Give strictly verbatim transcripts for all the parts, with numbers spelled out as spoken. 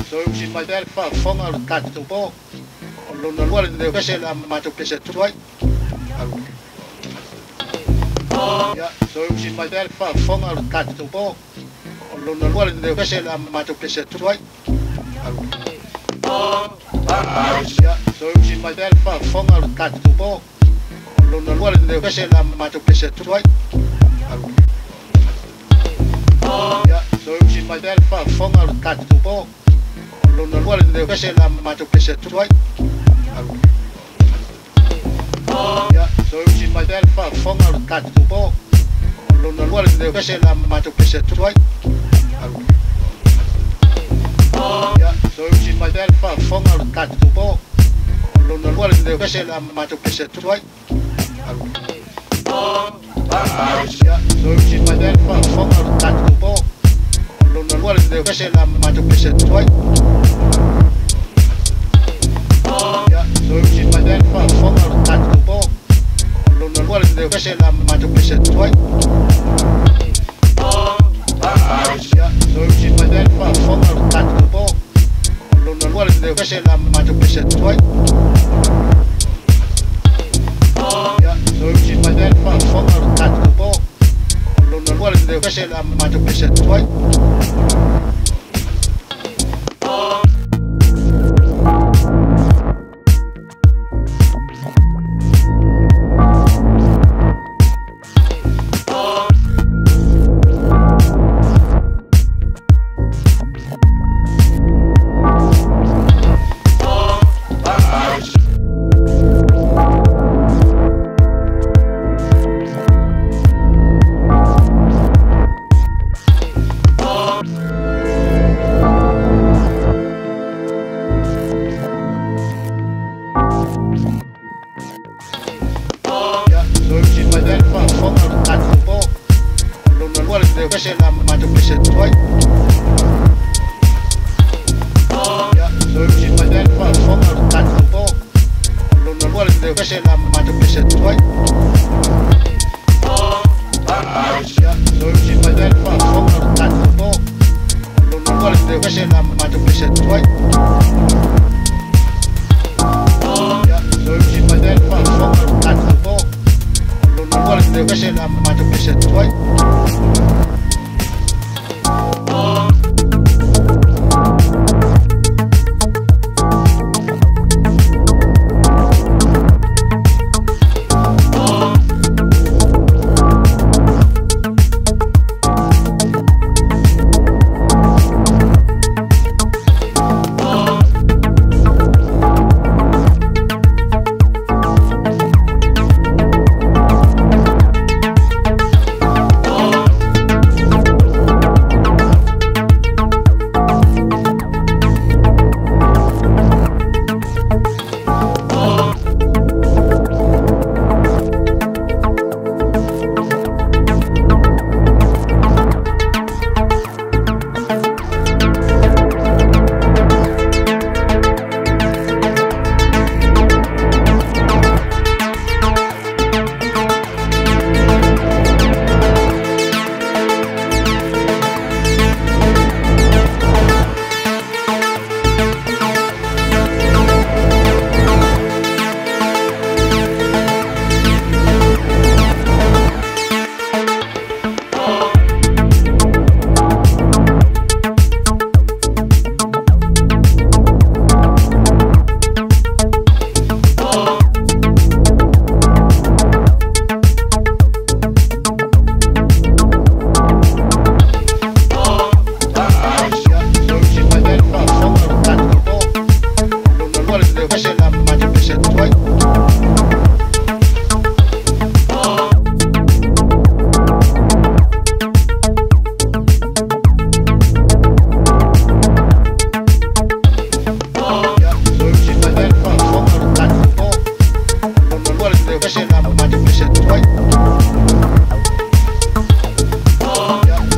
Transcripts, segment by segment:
so si mai del fa fonga lo cazzo po lo non vuole deve essere la maggio che se tu hai ya so si mai del fa fonga lo cazzo po lo non vuole deve essere la maggio che se tu hai ya so si mai del fa fonga lo cazzo po lo non vuole deve essere la maggio che se tu hai ya so si mai del fa fonga lo cazzo po lo non vuole deve essere la maggio che se tu hai ya so si mai del fa fonga lo cazzo po lo non vuole deve essere la maggio che se tu hai ya so si mai del fa fonga lo cazzo po lo non vuole deve essere la maggio che se tu hai ya so si mai del fa fonga lo cazzo po lo non vuole deve essere la maggio che se tu hai ya so si mai del fa fonga lo cazzo po lo non vuole deve essere la maggio che se tu hai ya so si mai del fa fonga lo cazzo po lo non vuole deve essere la maggio che se tu hai ya so si mai del fa fonga lo cazzo po lo non vuole deve essere la maggio che se tu hai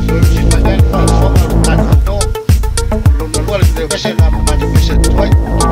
Deve essere la maggio che se tu hai